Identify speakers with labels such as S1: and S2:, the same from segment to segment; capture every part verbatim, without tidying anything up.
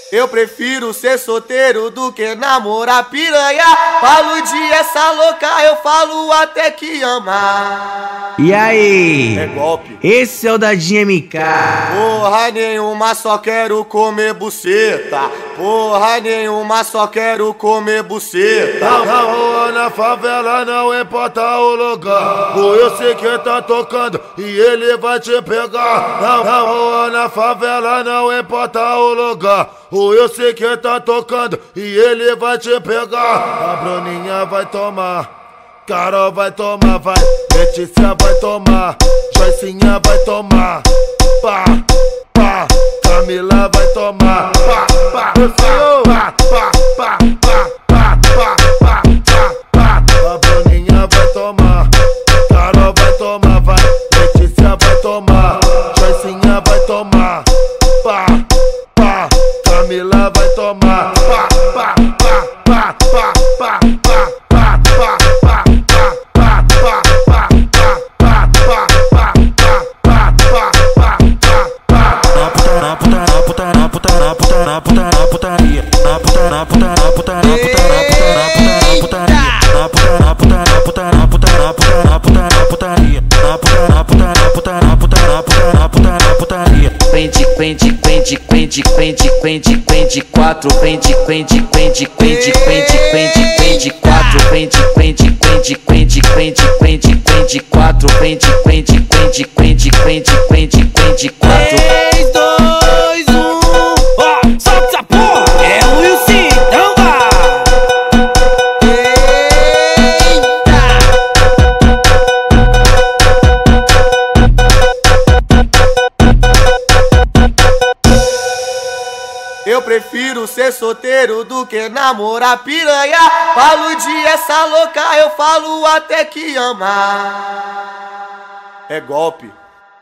S1: Eu prefiro ser solteiro do que namorar piranha. Falo de essa louca, eu falo até que amar.
S2: E aí?
S1: É golpe.
S2: Esse é o Dadinho M K.
S1: Porra nenhuma, só quero comer buceta. Porra nenhuma, só quero comer buceta.
S3: Na, na rua, na favela, não importa o lugar. O eu sei que tá tocando e ele vai te pegar. Na, na rua, na favela, não importa o lugar. O eu sei que tá tocando e ele vai te pegar. A Bruninha vai tomar, Carol vai tomar, vai. Letícia vai tomar, Joicinha vai tomar. Pá, pá, Camila vai tomar. Pá, pá, pá, pá, pá, pá, pá, pá, pá, pá, pá. A Bruninha vai tomar, Carol vai tomar, vai. Letícia vai tomar, Joicinha vai tomar. Pá, pá, Camila vai tomar. Pá, pá, pá, pá, pá, pá, pá, pá, pá, pá, pá, pá, pá, pá, pá, pá, pá, pá, pá.
S4: Na puta, na puta, na puta, na puta, na puta, na putaria. Na puta, na puta, na puta, na puta, na puta, na puta, na putaria. Na puta, na puta, na puta, na puta, na puta, na puta, na putaria. Na puta, na puta, na puta, na puta, na puta, na puta, na putaria.
S5: Quente, quente, quente, quente, quente, quente, quente, quatro, quente, quente, quente, quente, quente, quente, quente, quatro, quente, quente, quente, quente, quente, quente, quente, quatro, quente, quente, quente, quente, quente, quente, quente, quatro.
S2: três, dois, um, ó, solta essa porra! É o Wilson, então vai!
S1: Eu prefiro ser solteiro do que namorar piranha. Falo de essa louca, eu falo até que amar. É golpe.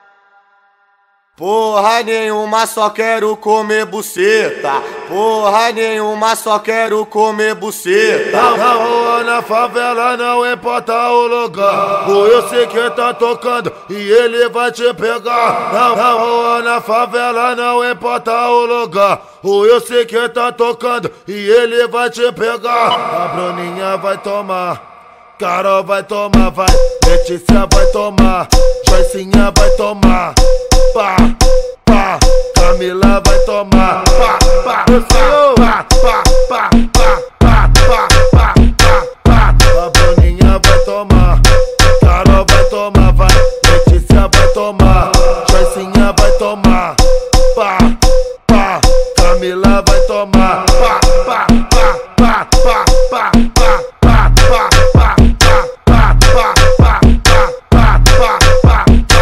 S1: Porra nenhuma, só quero comer buceta. Porra nenhuma, só quero comer buceta.
S3: Na, na rua, na favela, não importa o lugar. O eu sei que tá tocando e ele vai te pegar. Na, na rua, na favela, não importa o lugar. O eu sei que tá tocando e ele vai te pegar. A Bruninha vai tomar, Carol vai tomar, vai. Letícia vai tomar, Joicinha vai tomar. Pá, pá, Camila vai tomar. Pá, pá, pá, pá, pá, pá, pá, pá, pá, pá, pá. A Bruninha vai tomar, Carol vai tomar, vai. Letícia vai tomar, Joicinha vai tomar. Pá, pá, Camila vai tomar. Pá, pá, pá, pá, pá, pá, pá, pá, pá, pá, pá, pá, pá, pá, pá,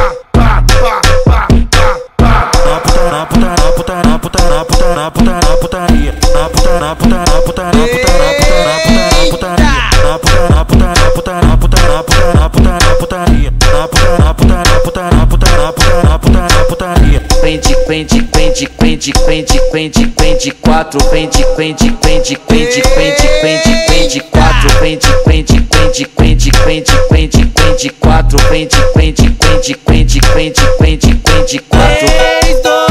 S4: Na puta, na puta, na puta, na puta, na puta, na putaria. Na puta, na puta, na puta, na puta, na puta, na puta, na putaria. Na puta, na puta, na puta, na puta, na puta, na puta, na putaria. Na puta, na puta, na puta, na puta, na puta, na puta, na putaria.
S5: Quente, quente, quente, quente, quente, quente, quente, quatro, quente, quente, quente, quente, quente, quente, quente, quatro, quente, quente, quente, quente, quente, quente, quente, quatro, quente, quente, quente, quente, quente, quente, quente, quatro.
S2: três, dois,